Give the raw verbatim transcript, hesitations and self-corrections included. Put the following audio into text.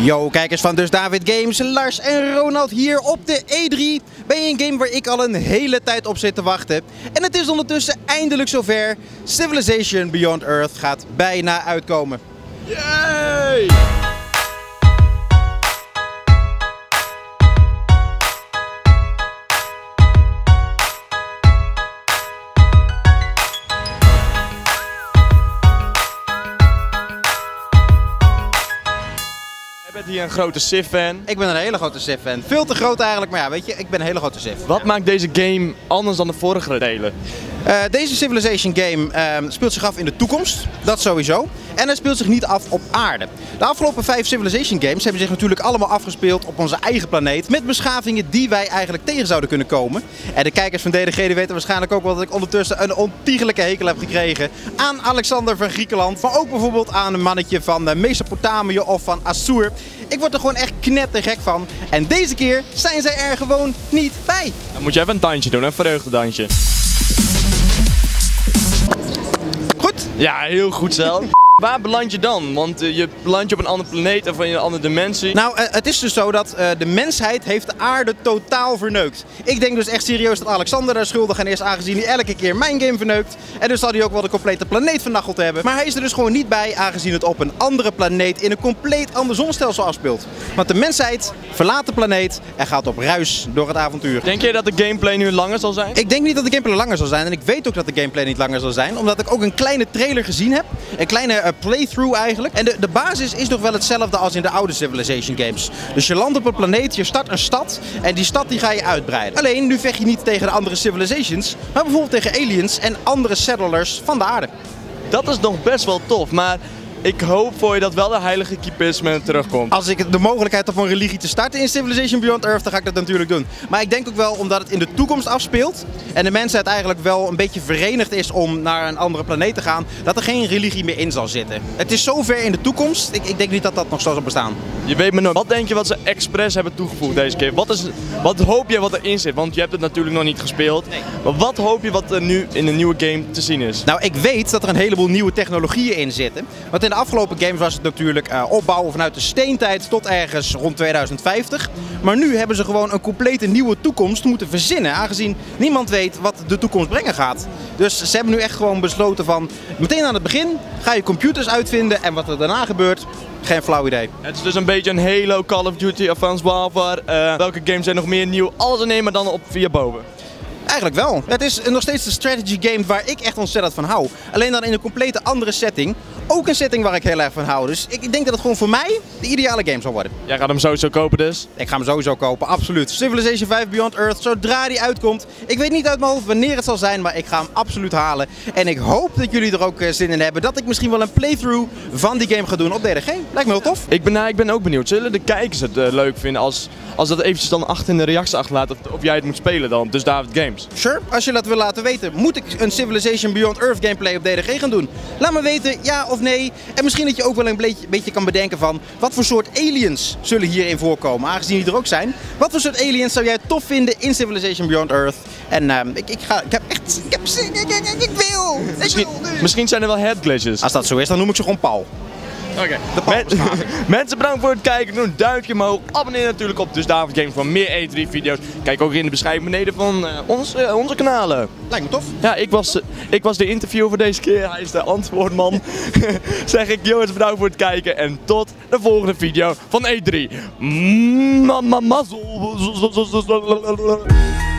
Yo, kijkers van Dus David Games, Lars en Ronald hier op de E drie bij een game waar ik al een hele tijd op zit te wachten. En het is ondertussen eindelijk zover. Civilization Beyond Earth gaat bijna uitkomen. Yay! Je bent hier een grote Civ-fan. Ik ben een hele grote Civ-fan. Veel te groot eigenlijk, maar ja, weet je, ik ben een hele grote Civ. Wat maakt deze game anders dan de vorige delen? Uh, deze Civilization game uh, speelt zich af in de toekomst, dat sowieso. En het speelt zich niet af op aarde. De afgelopen vijf Civilization games hebben zich natuurlijk allemaal afgespeeld op onze eigen planeet. Met beschavingen die wij eigenlijk tegen zouden kunnen komen. En de kijkers van D D G die weten waarschijnlijk ook wel dat ik ondertussen een ontiegelijke hekel heb gekregen aan Alexander van Griekenland. Maar ook bijvoorbeeld aan een mannetje van uh, Mesopotamië of van Assur. Ik word er gewoon echt knettergek van. En deze keer zijn zij er gewoon niet bij. Dan moet je even een dansje doen, een vreugdedansje. Goed? Ja, heel goed zelf. Waar beland je dan? Want uh, je belandt je op een andere planeet of in een andere dimensie. Nou, uh, het is dus zo dat uh, de mensheid heeft de aarde totaal verneukt. Ik denk dus echt serieus dat Alexander daar schuldig aan is, aangezien hij elke keer mijn game verneukt. En dus zal hij ook wel de complete planeet vernacheld hebben. Maar hij is er dus gewoon niet bij, aangezien het op een andere planeet in een compleet ander zonnestelsel afspeelt. Want de mensheid verlaat de planeet en gaat op reis door het avontuur. Denk jij dat de gameplay nu langer zal zijn? Ik denk niet dat de gameplay langer zal zijn en ik weet ook dat de gameplay niet langer zal zijn. Omdat ik ook een kleine trailer gezien heb. Een kleine uh, playthrough eigenlijk. En de, de basis is nog wel hetzelfde als in de oude Civilization games. Dus je landt op een planeet, je start een stad en die stad die ga je uitbreiden. Alleen nu vecht je niet tegen de andere Civilizations, maar bijvoorbeeld tegen aliens en andere settlers van de aarde. Dat is nog best wel tof, maar ik hoop voor je dat wel de heilige keepisme terugkomt. Als ik de mogelijkheid heb om een religie te starten in Civilization Beyond Earth, dan ga ik dat natuurlijk doen. Maar ik denk ook wel omdat het in de toekomst afspeelt en de mensheid eigenlijk wel een beetje verenigd is om naar een andere planeet te gaan, dat er geen religie meer in zal zitten. Het is zo ver in de toekomst, ik, ik denk niet dat dat nog zo zal bestaan. Je weet me nooit. Wat denk je wat ze expres hebben toegevoegd deze keer? Wat, is, wat hoop je wat erin zit? Want je hebt het natuurlijk nog niet gespeeld. Nee. Maar wat hoop je wat er nu in een nieuwe game te zien is? Nou, ik weet dat er een heleboel nieuwe technologieën in zitten. Want in de afgelopen games was het natuurlijk uh, opbouwen vanuit de steentijd tot ergens rond tweeduizend vijftig. Maar nu hebben ze gewoon een complete nieuwe toekomst moeten verzinnen. Aangezien niemand weet wat de toekomst brengen gaat. Dus ze hebben nu echt gewoon besloten van meteen aan het begin ga je computers uitvinden en wat er daarna gebeurt, geen flauw idee. Het is dus een beetje een Halo, Call of Duty, Advanced Warfare. Uh, welke games zijn nog meer nieuw? Alles in één, maar dan op via boven. Eigenlijk wel. Het is nog steeds een strategy game waar ik echt ontzettend van hou. Alleen dan in een complete andere setting. Ook een setting waar ik heel erg van hou. Dus ik denk dat het gewoon voor mij de ideale game zal worden. Jij gaat hem sowieso kopen dus? Ik ga hem sowieso kopen, absoluut. Civilization vijf Beyond Earth, zodra die uitkomt. Ik weet niet uit mijn hoofd wanneer het zal zijn, maar ik ga hem absoluut halen. En ik hoop dat jullie er ook zin in hebben. Dat ik misschien wel een playthrough van die game ga doen op D D G. Lijkt me heel tof. Ik ben, nou, ik ben ook benieuwd. Zullen de kijkers het uh, leuk vinden als, als dat eventjes dan achter in de reactie achterlaat of, of jij het moet spelen dan? Dus David Games. Sure, als je dat wil laten weten, moet ik een Civilization Beyond Earth gameplay op D D G gaan doen? Laat me weten, ja of nee. En misschien dat je ook wel een beetje, beetje kan bedenken van wat voor soort aliens zullen hierin voorkomen, aangezien die er ook zijn. Wat voor soort aliens zou jij tof vinden in Civilization Beyond Earth? En uh, ik, ik, ga, ik heb echt, ik heb zin, ik, ik, ik wil, ik Misschien, wil dus. misschien zijn er wel head glitches. Als dat zo is, dan noem ik ze gewoon Paul. Oké. Okay. Men mensen, bedankt voor het kijken. Doe een duimpje omhoog. Abonneer natuurlijk op Dus David Games voor meer E drie video's. Kijk ook in de beschrijving beneden van uh, ons, uh, onze kanalen. Lijkt me tof. Ja, ik was, uh, ik was de interviewer voor deze keer. Hij is de antwoordman. Zeg ik, jongens, bedankt voor het kijken. En tot de volgende video van E drie. Mazzel.